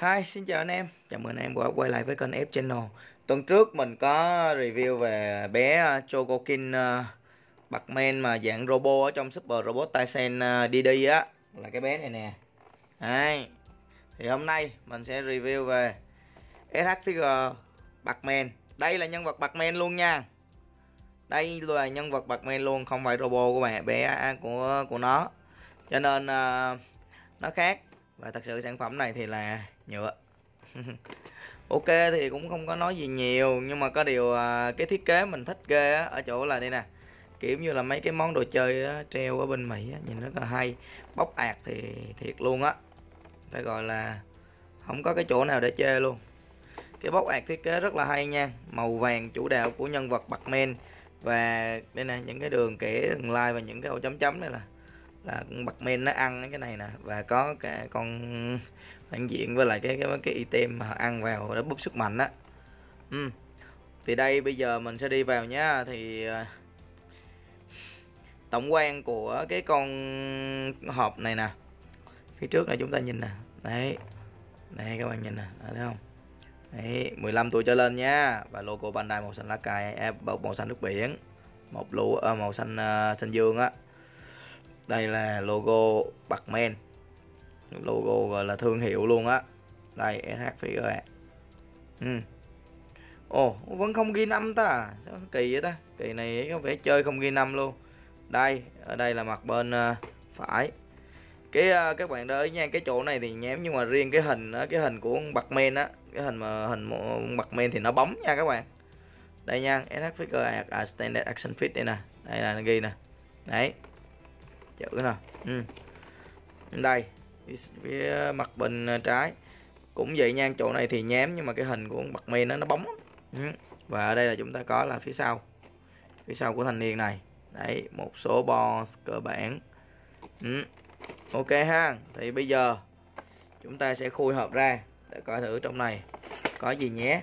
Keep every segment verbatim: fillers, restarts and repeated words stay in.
Hi, xin chào anh em. Chào mừng anh em đã quay lại với kênh F Channel. Tuần trước mình có review về bé uh, Chogokin uh, Batman mà dạng robot ở trong Super Robot Taisen uh, đê đê á, là cái bé này nè. Đấy. Thì hôm nay mình sẽ review về ét hát Figure Batman. Đây là nhân vật Batman luôn nha. Đây là nhân vật Batman luôn, không phải robot của mẹ bé của của nó. Cho nên uh, nó khác. Và thật sự sản phẩm này thì là nhựa. Ok thì cũng không có nói gì nhiều, nhưng mà có điều à, cái thiết kế mình thích ghê á, ở chỗ là đây nè, kiểu như là mấy cái món đồ chơi á, treo ở bên Mỹ á, nhìn rất là hay, bóc ạt thì thiệt luôn á, phải gọi là không có cái chỗ nào để chê luôn. Cái bóc ạt thiết kế rất là hay nha, màu vàng chủ đạo của nhân vật Batman, và đây nè, những cái đường kẻ đường line và những cái ô chấm chấm này là là con Batman nó ăn cái này nè, và có cả con phản diện với lại cái cái cái item mà ăn vào để búp sức mạnh á. Ừ. Thì đây bây giờ mình sẽ đi vào nhá. Thì uh, tổng quan của cái con hộp này nè, phía trước này chúng ta nhìn nè, đấy, này các bạn nhìn nè, thấy không? Đấy, mười lăm tuổi trở lên nha, và logo Bandai màu xanh lá cây, à, màu xanh nước biển, một lũ à, màu xanh uh, xanh dương á. Đây là logo Batman, logo gọi là thương hiệu luôn á. Đây ét hát Figure. Ừ. Ồ, vẫn không ghi năm ta, sao kỳ vậy ta? Kỳ này có vẻ chơi không ghi năm luôn. Đây, ở đây là mặt bên uh, phải. Cái uh, các bạn để ý nha, cái chỗ này thì nhém, nhưng mà riêng cái hình đó, cái hình của Batman á, cái hình mà hình Batman thì nó bóng nha các bạn. Đây nha, ét hát Figure à, Standard Action Fit đây nè. Đây là nó ghi nè. Đấy. Chữ nè. Ừ. Đây, phía mặt bên trái cũng vậy nha, chỗ này thì nhám nhưng mà cái hình của Batman nó nó bóng. Ừ. Và ở đây là chúng ta có là phía sau, phía sau của thanh niên này. Đấy, một số boss cơ bản. Ừ. Ok ha, thì bây giờ chúng ta sẽ khui hộp ra để coi thử trong này có gì nhé.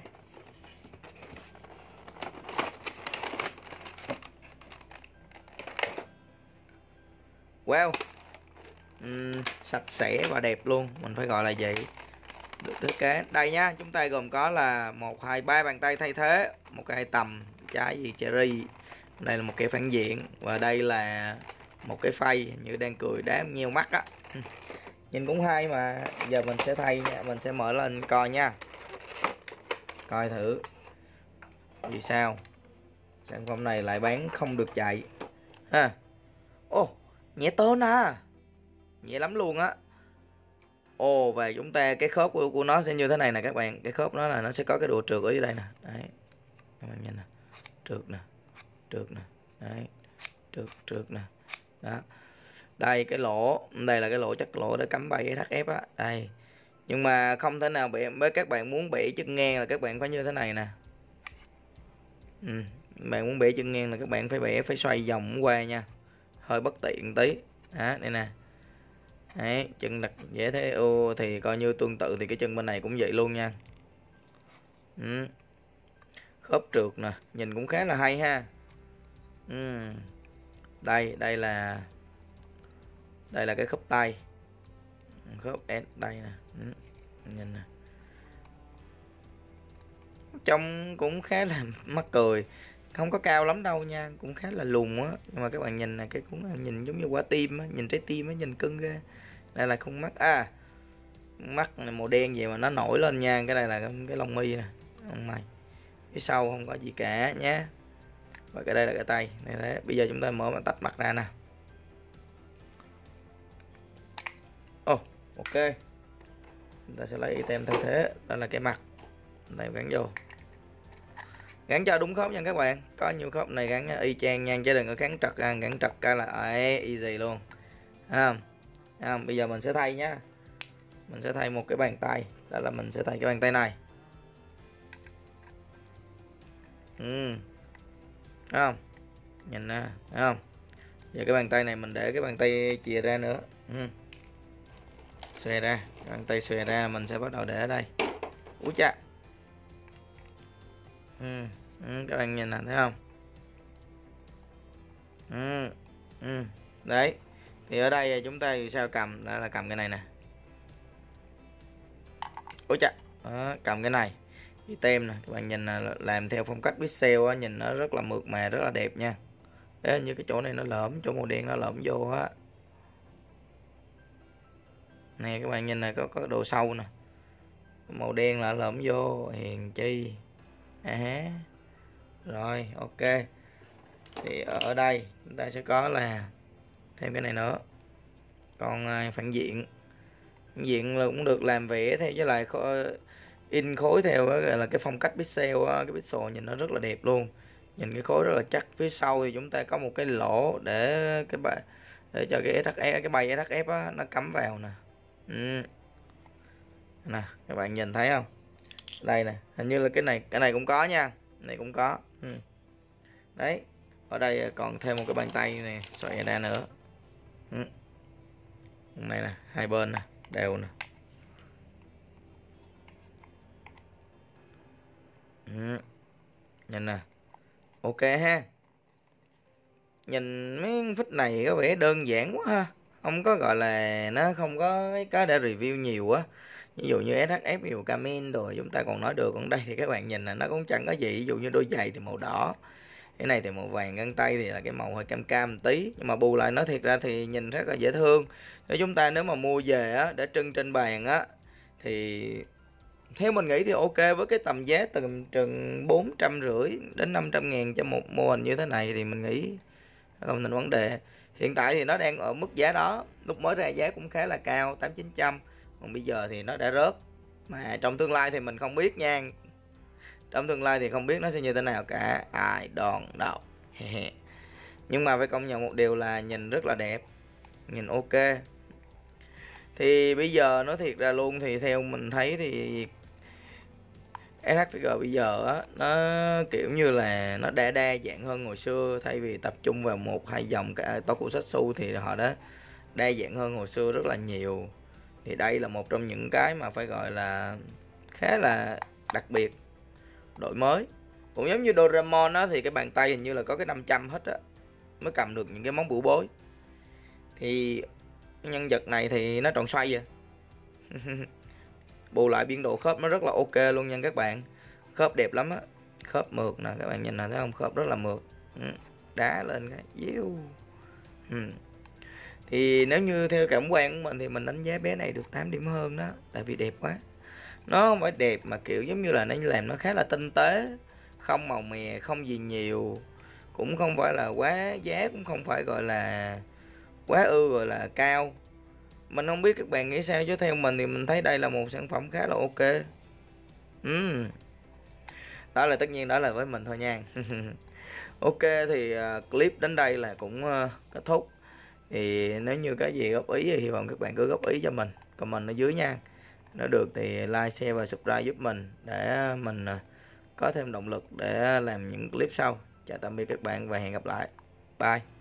Wow, uhm, sạch sẽ và đẹp luôn, mình phải gọi là vậy. Được thiết kế đây nhá, chúng ta gồm có là một hai ba bàn tay thay thế, một cái tầm trái gì cherry, đây là một cái phản diện, và đây là một cái phay như đang cười đá nhiều mắt á. Nhìn cũng hay mà. Giờ mình sẽ thay nha, mình sẽ mở lên coi nha, coi thử vì sao sản phẩm này lại bán không được chạy ha. Ô, nhẹ tên à, nhẹ lắm luôn á. Ồ, và chúng ta cái khớp của, của nó sẽ như thế này nè các bạn. Cái khớp nó là nó sẽ có cái độ trượt ở dưới đây nè. Đấy, các bạn nhìn nè, trượt nè, trượt nè, đấy, trượt trượt nè, đó. Đây cái lỗ, đây là cái lỗ chắc lỗ để cắm bay cái thắt ép á. Đây, nhưng mà không thể nào bị, với các bạn muốn bẻ chân ngang là các bạn phải như thế này nè. Ừ, bạn muốn bẻ chân ngang là các bạn phải bẻ, phải xoay vòng qua nha, hơi bất tiện tí. Đó, đây nè. Đấy, chân đặt dễ thế. Ô, thì coi như tương tự thì cái chân bên này cũng vậy luôn nha. Ừ. Khớp trượt nè, nhìn cũng khá là hay ha. Ừ. Đây, đây là đây là cái khớp tay, khớp S đây nè. Ừ. Nhìn nè, trông cũng khá là mắc cười, không có cao lắm đâu nha, cũng khá là lùn á, nhưng mà các bạn nhìn nè, cái cũng nhìn giống như quả tim á, nhìn trái tim á, nhìn cưng ghê. Đây là con mắt, à mắt này màu đen vậy mà nó nổi lên nha. Cái này là cái, cái lông mi nè, lông mày. Phía sau không có gì cả nhé. Và cái đây là cái tay này. Thế bây giờ chúng ta mở và tách mặt ra nè. Ồ, oh, ok, chúng ta sẽ lấy item thay thế, đó là cái mặt này gắn vô, gắn cho đúng khớp nha các bạn. Có nhiều khớp này gắn y chang nha, chứ đừng có gắn trật, gắn trật cái là ấy, easy luôn. À, à, bây giờ mình sẽ thay nhá, mình sẽ thay một cái bàn tay, đó là mình sẽ thay cái bàn tay này. Ừ, thấy không, nhìn nè, thấy không? Giờ cái bàn tay này mình để cái bàn tay chìa ra nữa. Ừ. Xòe ra, bàn tay xòe ra mình sẽ bắt đầu để ở đây. Úi cha. Ừ. Ừ, các bạn nhìn nè, thấy không? Ừ. Ừ. Đấy, thì ở đây chúng ta vì sao cầm, đó là cầm cái này nè. ôi chà, đó, cầm cái này cái tem nè, các bạn nhìn là làm theo phong cách pixel á, nhìn nó rất là mượt mà, rất là đẹp nha. Ê, như cái chỗ này nó lõm, chỗ màu đen nó lõm vô á. Nè các bạn nhìn này, có có độ sâu nè, màu đen là lõm vô, hiền chi. À, rồi ok, thì ở đây chúng ta sẽ có là thêm cái này nữa, còn phản diện. Phản diện là cũng được làm vẽ theo với lại in khối theo gọi là cái phong cách pixel á, cái pixel nhìn nó rất là đẹp luôn, nhìn cái khối rất là chắc. Phía sau thì chúng ta có một cái lỗ để cái bài để cho cái ét hát ép, cái bay ét hát ép á, nó cắm vào nè. Ừ. Nè các bạn nhìn thấy không, đây nè, hình như là cái này cái này cũng có nha, cái này cũng có. Ừ. Đấy, ở đây còn thêm một cái bàn tay này xoay ra nữa. Ừ. Này nè, hai bên nè đều nè. Ừ. Nhìn nè, ok ha. Nhìn mấy phích này có vẻ đơn giản quá ha, không có gọi là nó không có cái có để review nhiều á. Ví dụ như ét hát ép, ví dụ Camin rồi chúng ta còn nói được, còn đây thì các bạn nhìn là nó cũng chẳng có gì. Ví dụ như đôi giày thì màu đỏ, cái này thì màu vàng, găng tay thì là cái màu hơi cam cam một tí, nhưng mà bù lại nó thiệt ra thì nhìn rất là dễ thương. Nếu chúng ta nếu mà mua về á để trưng trên bàn á thì theo mình nghĩ thì ok, với cái tầm giá từ chừng bốn trăm rưỡi đến năm trăm ngàn cho một mô hình như thế này thì mình nghĩ không thành vấn đề. Hiện tại thì nó đang ở mức giá đó, lúc mới ra giá cũng khá là cao, tám chín trăm, còn bây giờ thì nó đã rớt. Mà trong tương lai thì mình không biết nha, trong tương lai thì không biết nó sẽ như thế nào cả, ai đòn đâu. Nhưng mà phải công nhận một điều là nhìn rất là đẹp, nhìn ok. Thì bây giờ nói thiệt ra luôn thì theo mình thấy thì ét hát Figure bây giờ á, nó kiểu như là nó đã đa dạng hơn hồi xưa. Thay vì tập trung vào một hai dòng cả Tokusatsu thì họ đã đa dạng hơn hồi xưa rất là nhiều. Thì đây là một trong những cái mà phải gọi là khá là đặc biệt, đổi mới. Cũng giống như Doraemon á, thì cái bàn tay hình như là có cái năm trăm hết á mới cầm được những cái món bửu bối. Thì nhân vật này thì nó tròn xoay vậy. Bù lại biên độ khớp nó rất là ok luôn nha các bạn, khớp đẹp lắm á, khớp mượt nè, các bạn nhìn là thấy không, khớp rất là mượt. Ừ. Đá lên cái díu. Ừ. Thì nếu như theo cảm quan của mình thì mình đánh giá bé này được tám điểm hơn đó, tại vì đẹp quá. Nó không phải đẹp mà kiểu giống như là nó làm nó khá là tinh tế, không màu mè, không gì nhiều, cũng không phải là quá giá, cũng không phải gọi là quá ư gọi là cao. Mình không biết các bạn nghĩ sao, chứ theo mình thì mình thấy đây là một sản phẩm khá là ok. Ừ. Đó là tất nhiên đó là với mình thôi nha. Ok thì uh, clip đến đây là cũng uh, kết thúc. Thì nếu như có gì góp ý thì hy vọng các bạn cứ góp ý cho mình, comment ở dưới nha. Nếu được thì like, share và subscribe giúp mình để mình uh, có thêm động lực để làm những clip sau. Chào tạm biệt các bạn và hẹn gặp lại. Bye.